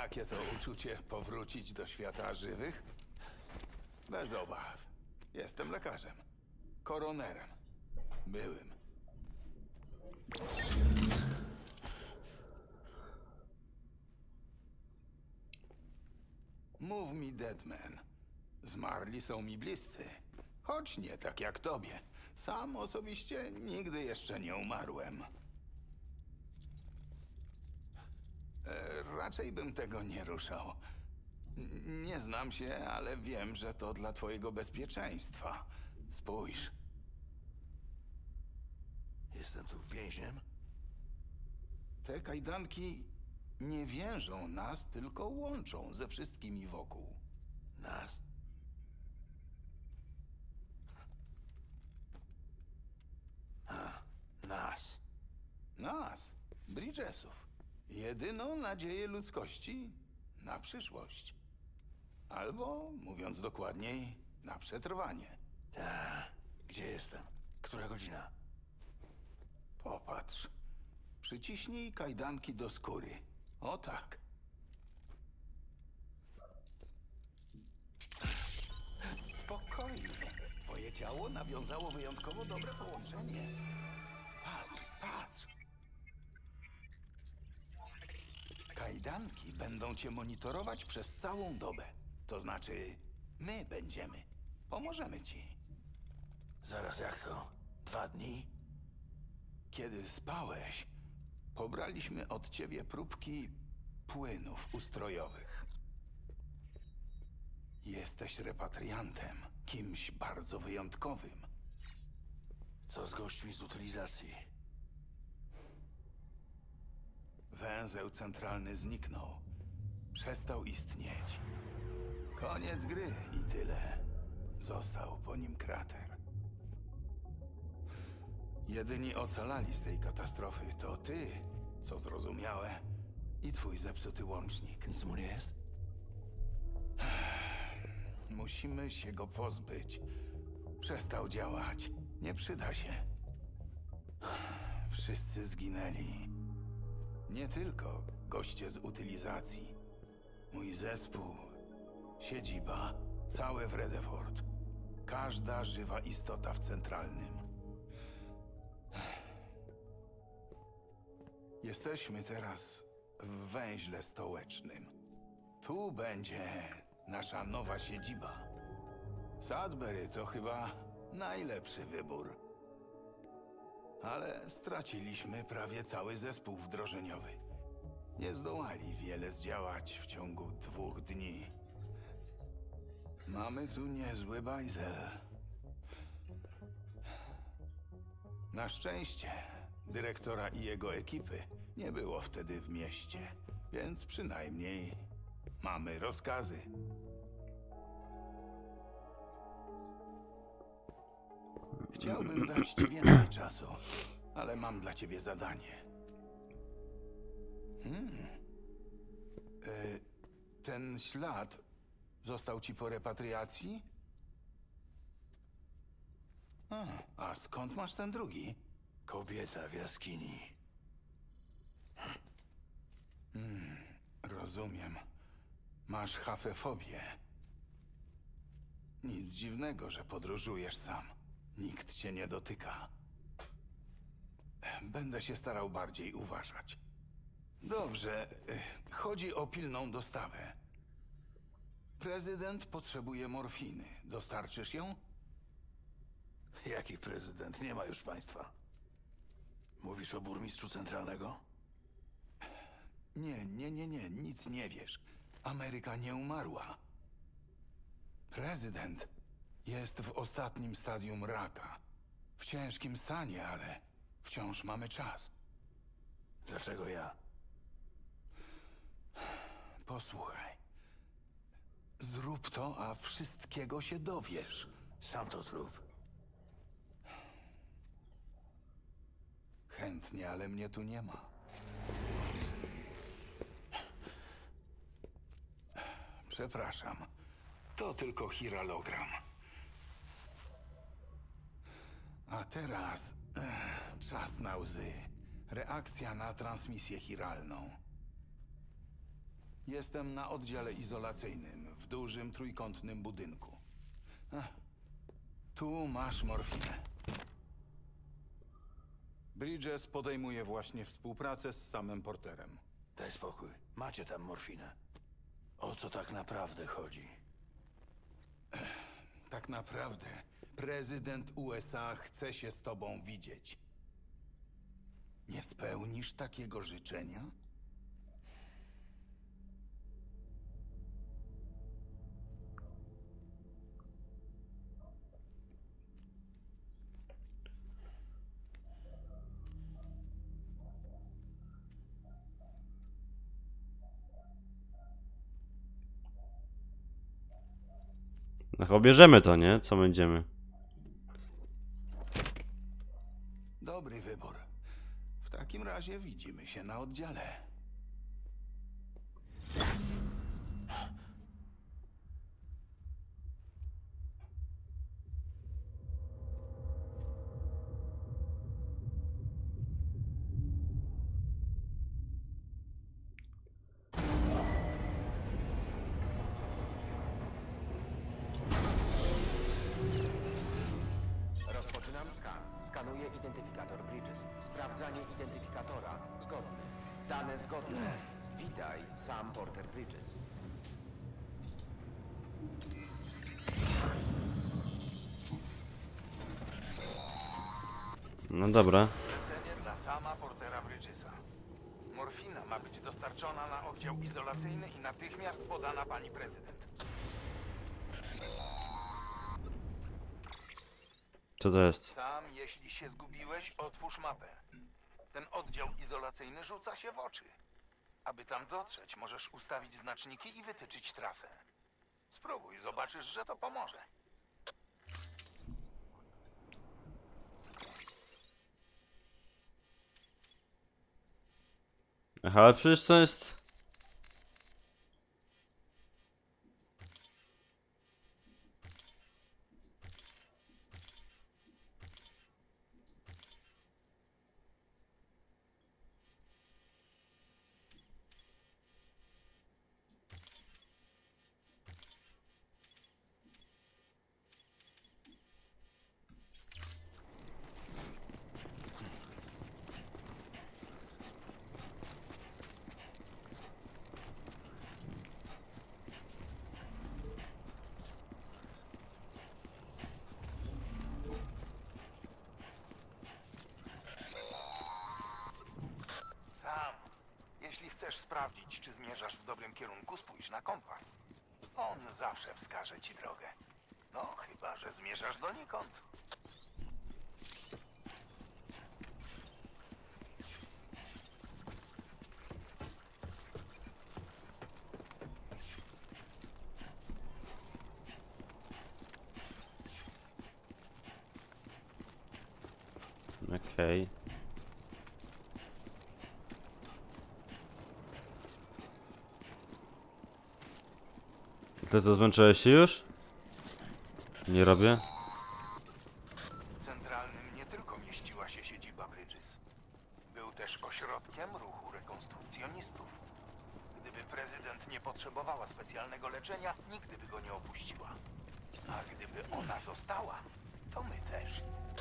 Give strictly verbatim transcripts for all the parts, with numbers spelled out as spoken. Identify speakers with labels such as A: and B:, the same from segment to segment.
A: Jakie to uczucie powrócić do świata żywych? Bez obaw. Jestem lekarzem. Koronerem. Byłym. Mów mi, Deadman. Zmarli są mi bliscy. Choć nie tak jak tobie. Sam osobiście nigdy jeszcze nie umarłem. E, raczej bym tego nie ruszał. N- Nie znam się, ale wiem, że to dla twojego bezpieczeństwa. Spójrz.
B: Jestem tu więźniem?
A: Te kajdanki nie więżą nas, tylko łączą ze wszystkimi wokół.
B: Nas? A, nas.
A: Nas, Bridgesów. Jedyną nadzieję ludzkości na przyszłość. Albo, mówiąc dokładniej, na przetrwanie.
B: Ta, gdzie jestem? Która godzina?
A: Popatrz. Przyciśnij kajdanki do skóry. O tak. Spokojnie. Twoje ciało nawiązało wyjątkowo dobre połączenie. Patrz, patrz. Kajdanki będą cię monitorować przez całą dobę. To znaczy, my będziemy. Pomożemy ci.
B: Zaraz jak to? Dwa dni?
A: Kiedy spałeś, pobraliśmy od ciebie próbki płynów ustrojowych. Jesteś repatriantem, kimś bardzo wyjątkowym.
B: Co z gośćmi z utylizacji?
A: Węzeł centralny zniknął. Przestał istnieć. Koniec gry i tyle. Został po nim krater. Jedyni ocalali z tej katastrofy to ty, co zrozumiałe, i twój zepsuty łącznik.
B: Nic mu nie jest?
A: Musimy się go pozbyć. Przestał działać. Nie przyda się. Wszyscy zginęli. Nie tylko goście z utylizacji. Mój zespół, siedziba, całe Vredefort. Każda żywa istota w centralnym. Jesteśmy teraz w węźle stołecznym. Tu będzie nasza nowa siedziba. Sudbury to chyba najlepszy wybór. Ale straciliśmy prawie cały zespół wdrożeniowy. Nie zdołali wiele zdziałać w ciągu dwóch dni. Mamy tu niezły bajzel. Na szczęście dyrektora i jego ekipy nie było wtedy w mieście, więc przynajmniej mamy rozkazy. Chciałbym dać ci więcej czasu, ale mam dla ciebie zadanie. Hmm. E, ten ślad został ci po repatriacji? A, a skąd masz ten drugi?
B: Kobieta w jaskini.
A: Hmm, rozumiem. Masz hafefobię. Nic dziwnego, że podróżujesz sam. Nikt cię nie dotyka. Będę się starał bardziej uważać. Dobrze, chodzi o pilną dostawę. Prezydent potrzebuje morfiny. Dostarczysz ją?
B: Jaki prezydent? Nie ma już państwa. Mówisz o burmistrzu centralnego?
A: Nie, nie, nie, nie. Nic nie wiesz. Ameryka nie umarła. Prezydent jest w ostatnim stadium raka. W ciężkim stanie, ale wciąż mamy czas.
B: Dlaczego ja?
A: Posłuchaj. Zrób to, a wszystkiego się dowiesz.
B: Sam to zrób.
A: Chętnie, ale mnie tu nie ma. Przepraszam. To tylko chiralogram. A teraz ech, czas na łzy. Reakcja na transmisję chiralną. Jestem na oddziale izolacyjnym w dużym trójkątnym budynku. Ach, tu masz morfinę. Bridges podejmuje właśnie współpracę z samym Porterem.
B: Daj spokój. Macie tam morfinę. O co tak naprawdę chodzi?
A: Tak naprawdę prezydent U S A chce się z tobą widzieć. Nie spełnisz takiego życzenia?
C: No chyba bierzemy to, nie? Co będziemy?
A: Dobry wybór. W takim razie widzimy się na oddziale.
D: Rozpoczynam skan. Skanuję identyfikator Bridges. Sprawdzanie identyfikatora. Zgodny. Dane zgodne. Witaj, Sam Porter Bridges.
C: No dobra.
A: Zlecenie dla sama Portera Bridgesa. Morfina ma być dostarczona na oddział izolacyjny i natychmiast podana pani prezydent.
C: Co to jest?
A: Sam, jeśli się zgubiłeś, otwórz mapę. Ten oddział izolacyjny rzuca się w oczy. Aby tam dotrzeć, możesz ustawić znaczniki i wytyczyć trasę. Spróbuj, zobaczysz, że to pomoże.
C: Aha, ale przecież to jest...
A: Sam, jeśli chcesz sprawdzić, czy zmierzasz w dobrym kierunku, spójrz na kompas. On zawsze wskaże ci drogę. No, chyba że zmierzasz donikąd.
C: Okej. Ty to zmęczyłeś się już? Nie robię.
A: W centralnym nie tylko mieściła się siedziba Bridges. Był też ośrodkiem ruchu rekonstrukcjonistów. Gdyby prezydent nie potrzebowała specjalnego leczenia, nigdy by go nie opuściła. A gdyby ona została, to my też.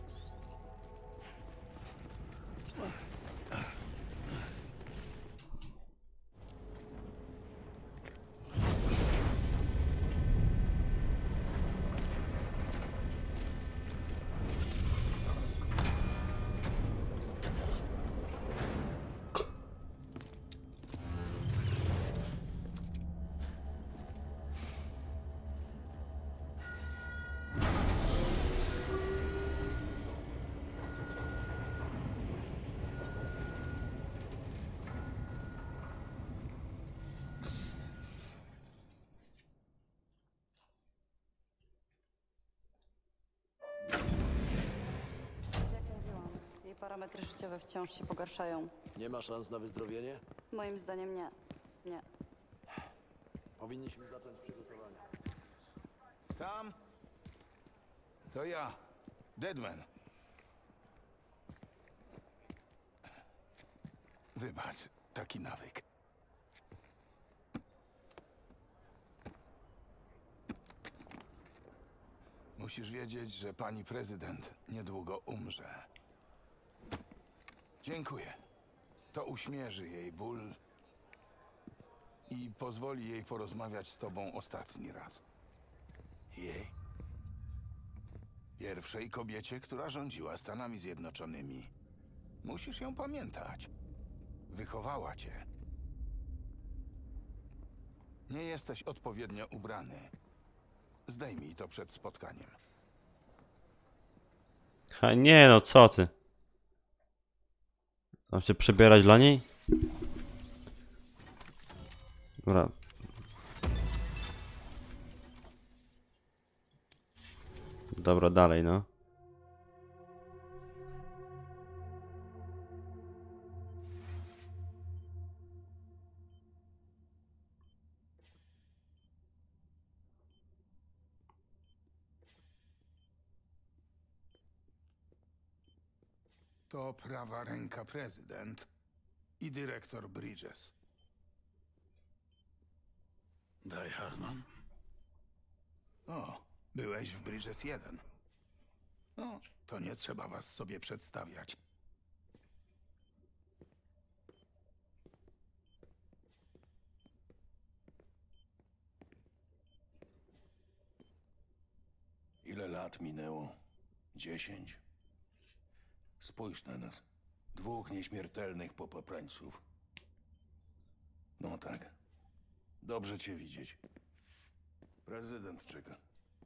E: Jak mówiłam, jej parametry życiowe wciąż się pogarszają.
F: Nie ma szans na wyzdrowienie?
E: Moim zdaniem nie. Nie.
F: Powinniśmy zacząć przygotowania.
A: Sam? To ja, Deadman. Wybacz, taki nawyk. Musisz wiedzieć, że pani prezydent niedługo umrze. Dziękuję. To uśmierzy jej ból i pozwoli jej porozmawiać z tobą ostatni raz.
B: Jej?
A: Pierwszej kobiecie, która rządziła Stanami Zjednoczonymi. Musisz ją pamiętać. Wychowała cię. Nie jesteś odpowiednio ubrany. Zdejmij to przed spotkaniem.
C: Ha, nie no, co ty? Mam się przebierać dla niej? Dobra. Dobra, dalej no.
A: To prawa ręka prezydent i dyrektor Bridges.
B: Daj, Hartman.
A: O, byłeś w Bridges jeden. No, to nie trzeba was sobie przedstawiać.
B: Ile lat minęło? Dziesięć? Spójrz na nas. Dwóch nieśmiertelnych popaprańców. No tak. Dobrze cię widzieć. Prezydent czeka.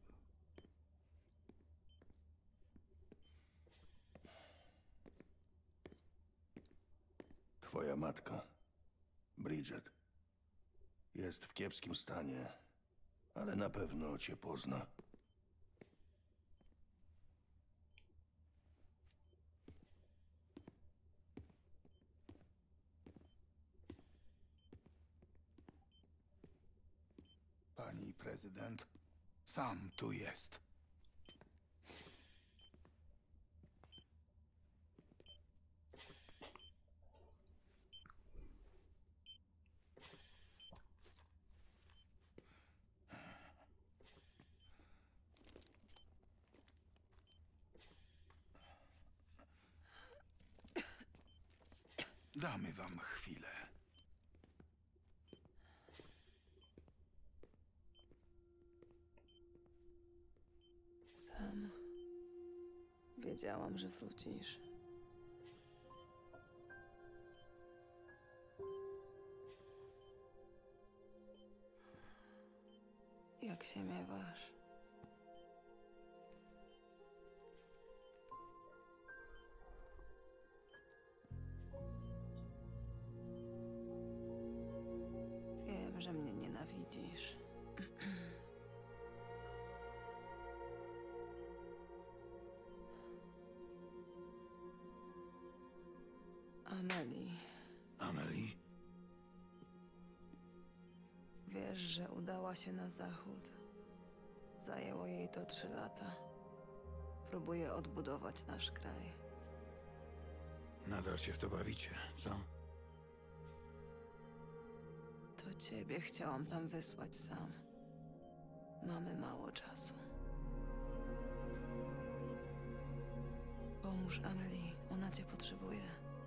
B: Twoja matka, Bridget, jest w kiepskim stanie, ale na pewno cię pozna.
A: Pani prezydent, sam tu jest. Damy wam chwilę.
G: Sam. Wiedziałam, że wrócisz. Jak się miewasz? Wiem, że mnie nienawidzisz. Amelie,
B: Amelie?
G: wiesz, że udała się na zachód. Zajęło jej to trzy lata. Próbuje odbudować nasz kraj.
B: Nadal się w to bawicie, co?
G: To ciebie chciałam tam wysłać sam. Mamy mało czasu. Pomóż Amelie, ona cię potrzebuje.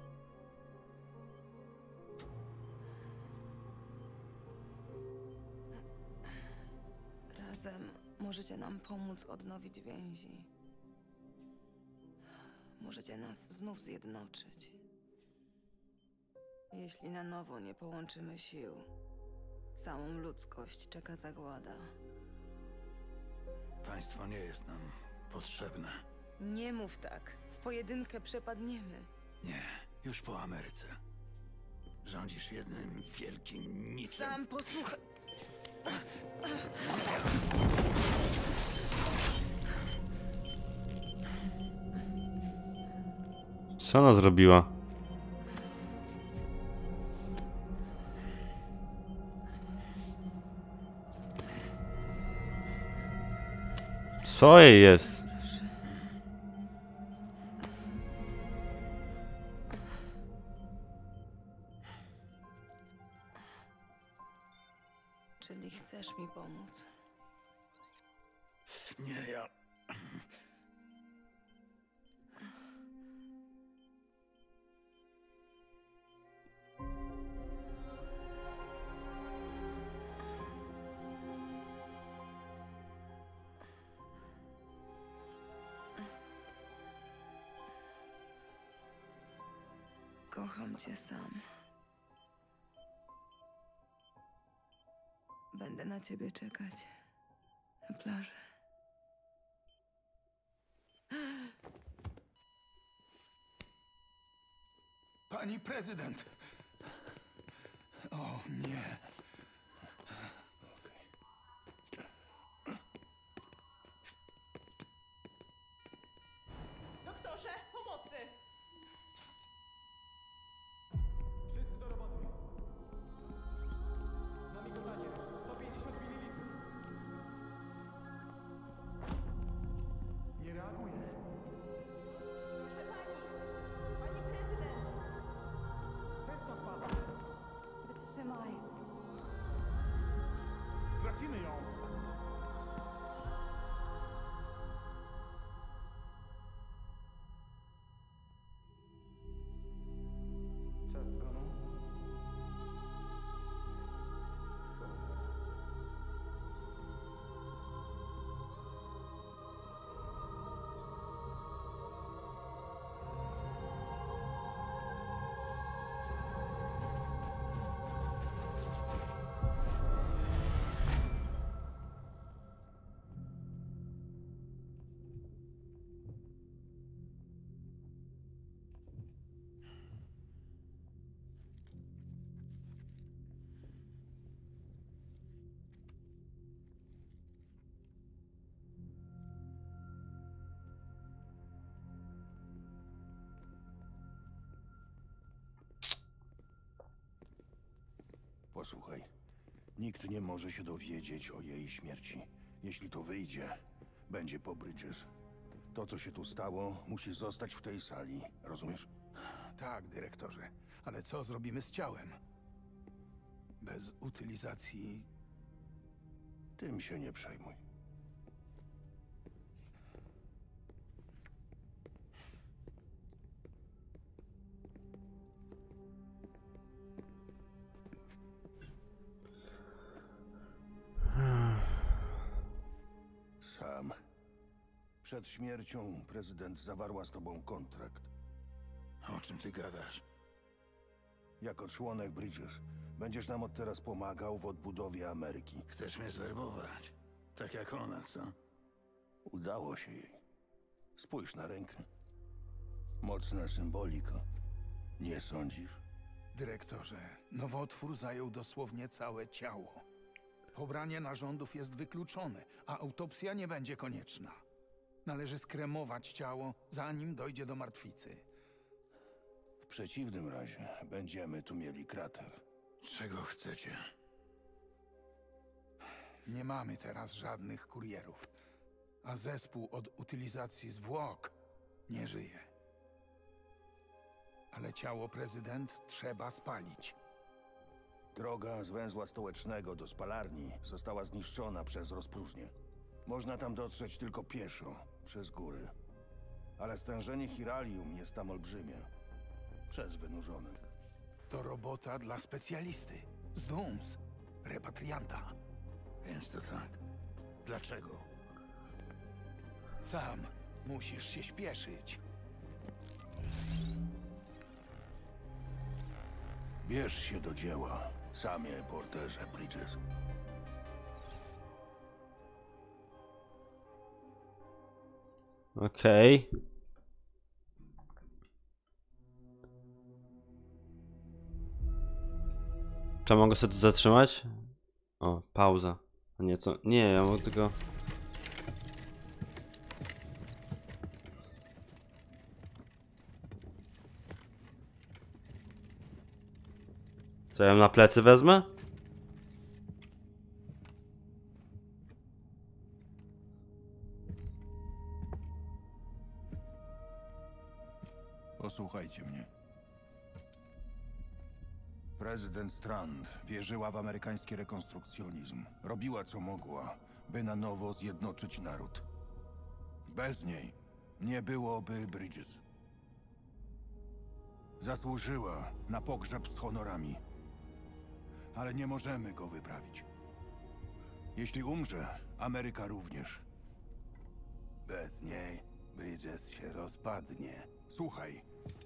G: Razem możecie nam pomóc odnowić więzi. Możecie nas znów zjednoczyć. Jeśli na nowo nie połączymy sił, całą ludzkość czeka zagłada.
B: Państwo nie jest nam potrzebne.
G: Nie mów tak. W pojedynkę przepadniemy.
B: Nie, już po Ameryce. Rządzisz jednym wielkim niczym.
G: Sam posłuchaj.
C: Co ona zrobiła? Co jej jest?
G: Czyli chcesz mi pomóc?
B: Nie, ja...
G: Kocham cię, Sam. Będę na ciebie czekać. Na plaży.
A: Pani prezydent! O nie.
H: Doktorze, pomocy!
I: Wszyscy do roboty. Na migotanie. sto pięćdziesiąt mililitrów. Nie reaguje.
H: Proszę pani! Pani prezydent!
I: Tętno spada.
E: Wytrzymaj.
I: Tracimy ją. Czas zgonu.
B: Posłuchaj, nikt nie może się dowiedzieć o jej śmierci. Jeśli to wyjdzie, będzie po Bridges. To, co się tu stało, musi zostać w tej sali, rozumiesz?
A: Tak, dyrektorze. Ale co zrobimy z ciałem? Bez utylizacji...
B: Tym się nie przejmuj. Sam. Przed śmiercią prezydent zawarła z tobą kontrakt.
A: O czym ty gadasz?
B: Jako członek Bridges będziesz nam od teraz pomagał w odbudowie Ameryki.
A: Chcesz mnie zwerbować? Tak jak ona, co?
B: Udało się jej. Spójrz na rękę. Mocna symbolika. Nie sądzisz?
A: Dyrektorze, nowotwór zajął dosłownie całe ciało. Pobranie narządów jest wykluczone, a autopsja nie będzie konieczna. Należy skremować ciało, zanim dojdzie do martwicy.
B: W przeciwnym razie będziemy tu mieli krater.
A: Czego chcecie? Nie mamy teraz żadnych kurierów, a zespół od utylizacji zwłok nie żyje. Ale ciało prezydent trzeba spalić.
B: Droga z węzła stołecznego do spalarni została zniszczona przez rozpróżnię. Można tam dotrzeć tylko pieszo, przez góry. Ale stężenie chiralium jest tam olbrzymie. Przez wynurzonych.
A: To robota dla specjalisty. Z Dooms. Repatrianta. Więc to tak. Dlaczego? Sam musisz się śpieszyć.
B: Bierz się do dzieła, samie porterze Bridges.
C: Okej. Czy mogę sobie tu zatrzymać? O, pauza. A nie, to... Nie, ja mogę tylko... Co ja ją na plecy wezmę?
B: Posłuchajcie mnie. Prezydent Strand wierzyła w amerykański rekonstrukcjonizm. Robiła co mogła, by na nowo zjednoczyć naród. Bez niej nie byłoby Bridges. Zasłużyła na pogrzeb z honorami. Ale nie możemy go wyprawić. Jeśli umrze, Ameryka również.
A: Bez niej Bridges się rozpadnie.
B: Słuchaj.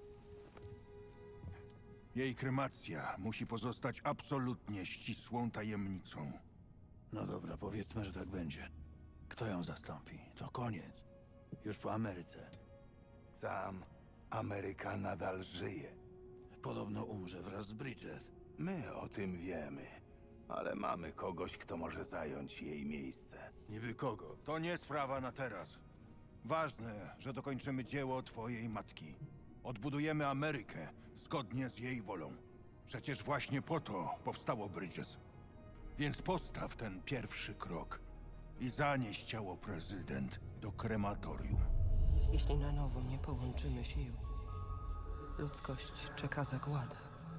B: Jej kremacja musi pozostać absolutnie ścisłą tajemnicą.
J: No dobra, powiedzmy, że tak będzie. Kto ją zastąpi? To koniec. Już po Ameryce.
A: Sam Ameryka nadal żyje.
J: Podobno umrze wraz z Bridges.
A: My o tym wiemy, ale mamy kogoś, kto może zająć jej miejsce.
B: Niby kogo? To nie sprawa na teraz. Ważne, że dokończymy dzieło twojej matki. Odbudujemy Amerykę zgodnie z jej wolą. Przecież właśnie po to powstało Bridges. Więc postaw ten pierwszy krok i zanieś ciało prezydent do krematorium.
K: Jeśli na nowo nie połączymy sił, ludzkość czeka zagłada.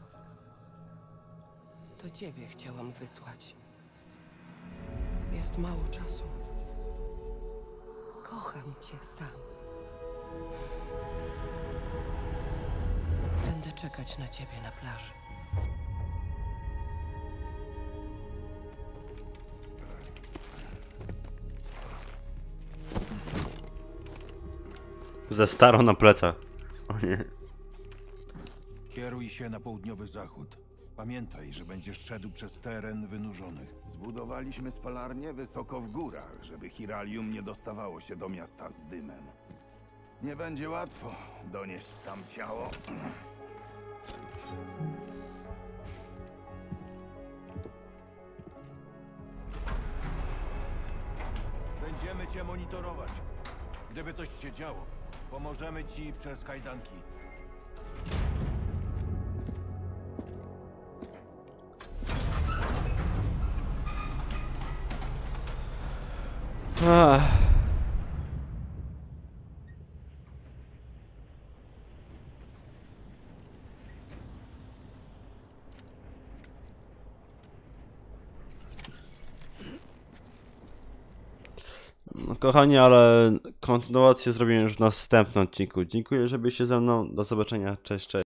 K: To ciebie chciałam wysłać. Jest mało czasu. Kocham cię sam. Będę czekać na ciebie na plaży.
C: Ze starą na plecach. O nie.
B: Kieruj się na południowy zachód. Pamiętaj, że będziesz szedł przez teren wynurzonych.
A: Zbudowaliśmy spalarnię wysoko w górach, żeby Hiralium nie dostawało się do miasta z dymem. Nie będzie łatwo donieść tam ciało.
B: Będziemy cię monitorować. Gdyby coś się działo, pomożemy ci przez kajdanki.
C: Ach. No kochani, ale kontynuację zrobię już w następnym odcinku. Dziękuję, że byliście ze mną. Do zobaczenia. Cześć, cześć.